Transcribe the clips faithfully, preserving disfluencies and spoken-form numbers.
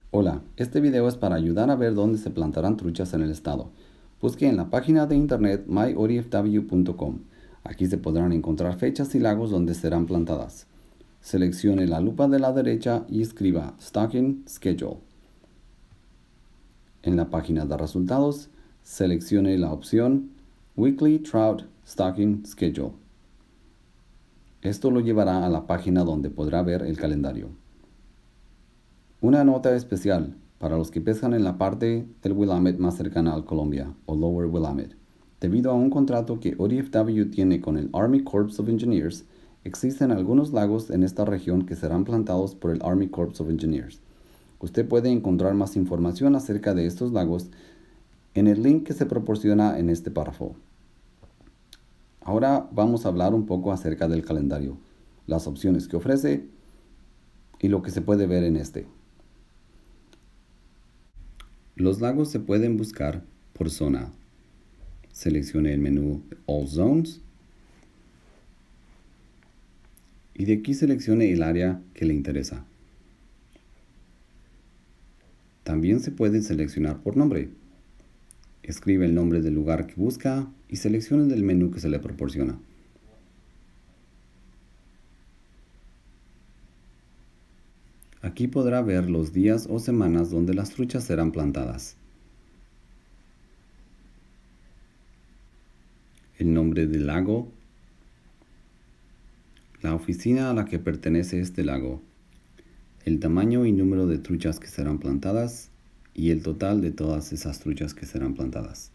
Hola, este video es para ayudar a ver dónde se plantarán truchas en el estado. Busque en la página de internet my o d f w punto com. Aquí se podrán encontrar fechas y lagos donde serán plantadas. Seleccione la lupa de la derecha y escriba Stocking Schedule. En la página de resultados, seleccione la opción Weekly Trout Stocking Schedule. Esto lo llevará a la página donde podrá ver el calendario. Una nota especial para los que pescan en la parte del Willamette más cercana a Colombia, o Lower Willamette. Debido a un contrato que O D F W tiene con el Army Corps of Engineers, existen algunos lagos en esta región que serán plantados por el Army Corps of Engineers. Usted puede encontrar más información acerca de estos lagos en el link que se proporciona en este párrafo. Ahora vamos a hablar un poco acerca del calendario, las opciones que ofrece y lo que se puede ver en este. Los lagos se pueden buscar por zona. Seleccione el menú All Zones y de aquí seleccione el área que le interesa. También se puede seleccionar por nombre. Escribe el nombre del lugar que busca y seleccione del menú que se le proporciona. Aquí podrá ver los días o semanas donde las truchas serán plantadas. El nombre del lago, la oficina a la que pertenece este lago, el tamaño y número de truchas que serán plantadas y el total de todas esas truchas que serán plantadas.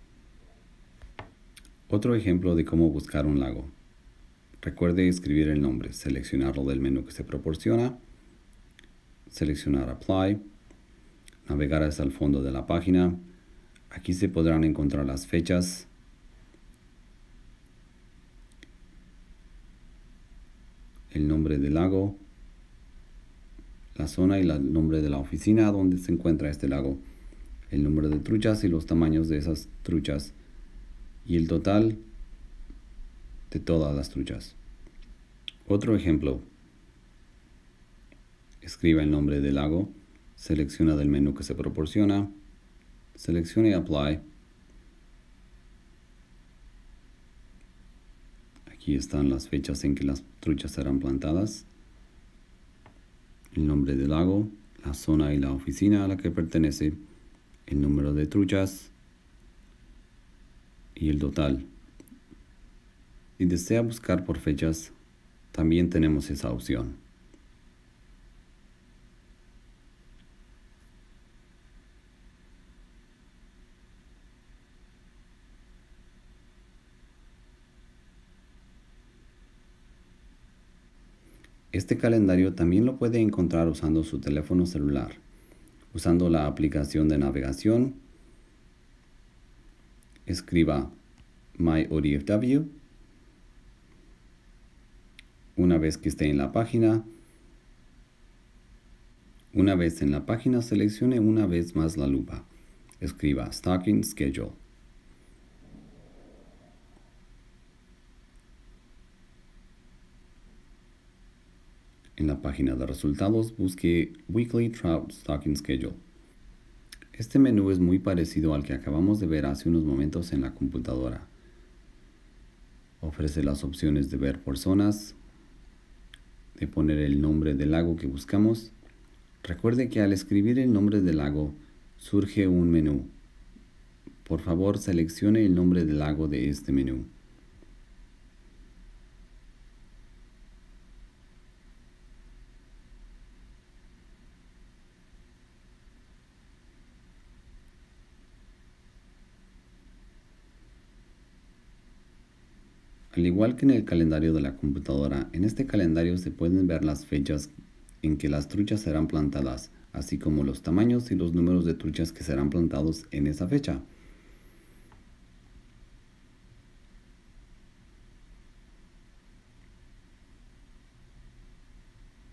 Otro ejemplo de cómo buscar un lago. Recuerde escribir el nombre, seleccionarlo del menú que se proporciona, seleccionar Apply, navegar hasta el fondo de la página. Aquí se podrán encontrar las fechas, el nombre del lago, la zona y el nombre de la oficina donde se encuentra este lago, el número de truchas y los tamaños de esas truchas y el total de todas las truchas. Otro ejemplo. Escriba el nombre del lago, selecciona del menú que se proporciona, seleccione Apply. Aquí están las fechas en que las truchas serán plantadas, el nombre del lago, la zona y la oficina a la que pertenece, el número de truchas y el total. Si desea buscar por fechas, también tenemos esa opción. Este calendario también lo puede encontrar usando su teléfono celular, usando la aplicación de navegación. Escriba My O D F W. Una vez que esté en la página, una vez en la página, seleccione una vez más la lupa. Escriba Stocking Schedule. En la página de resultados, busque Weekly Trout Stocking Schedule. Este menú es muy parecido al que acabamos de ver hace unos momentos en la computadora. Ofrece las opciones de ver por zonas, de poner el nombre del lago que buscamos. Recuerde que al escribir el nombre del lago, surge un menú. Por favor, seleccione el nombre del lago de este menú. Al igual que en el calendario de la computadora, en este calendario se pueden ver las fechas en que las truchas serán plantadas, así como los tamaños y los números de truchas que serán plantados en esa fecha.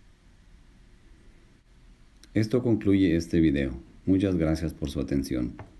Esto concluye este video. Muchas gracias por su atención.